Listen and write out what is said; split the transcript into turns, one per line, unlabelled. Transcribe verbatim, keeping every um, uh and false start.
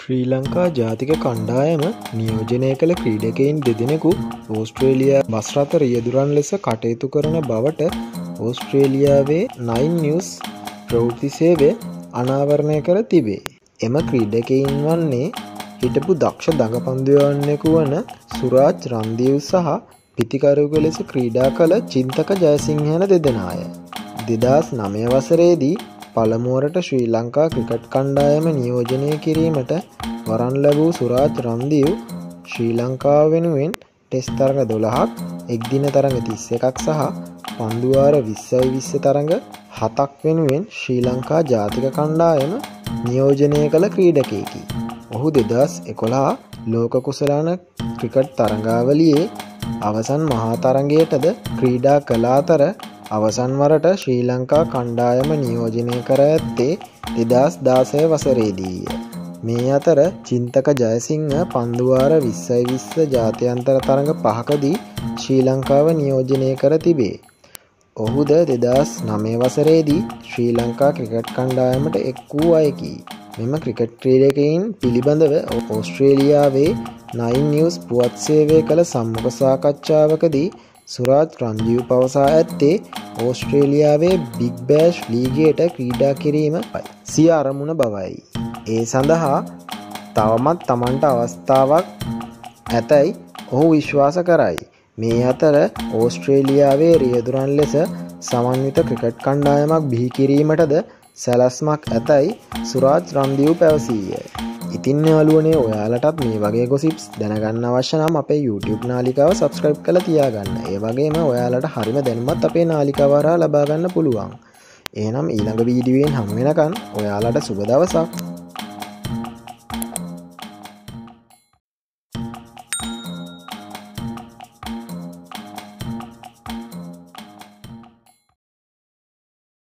ශ්‍රී ලංකා ජාතික කණ්ඩායම නියෝජනය කළ ක්‍රීඩකයින් දෙදෙනෙකු ඕස්ට්‍රේලියා බස් රථ රියදුරන් ලෙස කටයුතු කරන බවට ඕස්ට්‍රේලියාවේ නයින් නිවුස් ප්‍රවෘත්ති සේවය අනාවරණය කර තිබේ. එම ක්‍රීඩකයින් වන්නේ හිටපු දක්ෂ දඟපන්දුවන්නෙකු වන සුරාජ් රන්දීව් සහ පිතිකරුවෙකු ලෙස ක්‍රීඩා කළ චින්තක ජයසිංහ යන දෙදෙනාය. දෙදහස් නවය වසරේදී පළමුවරට ශ්‍රී ලංකා ක්‍රිකට් කණ්ඩායම නියෝජනය කිරීමට වරන් ලැබූ සුරාජ් රන්දීව් ශ්‍රී ලංකාව වෙනුවෙන් ටෙස්ට් තරඟ දොළහක්, එක්දින තරඟ තිස් එකක් සහ පන්දුවාර විස්සයි විස්ස තරඟ හතක් වෙනුවෙන් ශ්‍රී ලංකා ජාතික කණ්ඩායම නියෝජනය කළ ක්‍රීඩකයෙකි. ඔහු දෙදහස් එකොළහ ලෝක කුසලාන ක්‍රිකට් තරඟාවලියේ අවසන් මහා තරඟයටද ක්‍රීඩා කළ අතර අවසන් වරට ශ්‍රී ලංකා කණ්ඩායම නියෝජනය කර ඇත්තේ දෙදහස් දාසය වසරේදීය. මේ අතර චින්තක ජයසිංහ පන්දුවාර විස්සයි විස්ස ජාත්‍යන්තර තරඟ පහකදී ශ්‍රී ලංකාව නියෝජනය කර තිබේ. ඔහුද දෙදහස් නවය වසරේදී ශ්‍රී ලංකා ක්‍රිකට් කණ්ඩායමට එක් වූ අයෙකි. මෙම ක්‍රිකට් ක්‍රීඩකයින් පිළිබඳව ඕස්ට්‍රේලියාවේ නයින් නිවුස් පුවත් සේවය කළ සම්මුඛ සාකච්ඡාවකදී සුරාජ් රන්දීව් පවසා ඇත්තේ ඕස්ට්‍රේලියාවේ බිග් බෑෂ් ලීගයට ක්‍රීඩා කිරීම සිය අරමුණ බවයි. ඒ සඳහා තවමත් තමන්ට අවස්ථාවක් ඇතැයි ඔහු විශ්වාස කරයි. මේ අතර ඕස්ට්‍රේලියාවේ රියදුරන් ලෙස සමන්විත ක්‍රිකට් කණ්ඩායමක් බිහි කිරීමටද සැලැස්මක් ඇතැයි සුරාජ් රන්දීව් පැවසීය. ඉතින් යාළුවනේ, ඔයාලටත් මේ වගේ ගොසිප්ස් දැනගන්න අවශ්‍ය නම් අපේ YouTube නාලිකාව subscribe කරලා තියාගන්න. ඒ වගේම ඔයාලට හරිම දැනුමත් අපේ නාලිකාව හරහා ලබා ගන්න පුළුවන්. එහෙනම් ඊළඟ වීඩියෝවෙන් හමු වෙනකන් ඔයාලට සුබ දවසක්.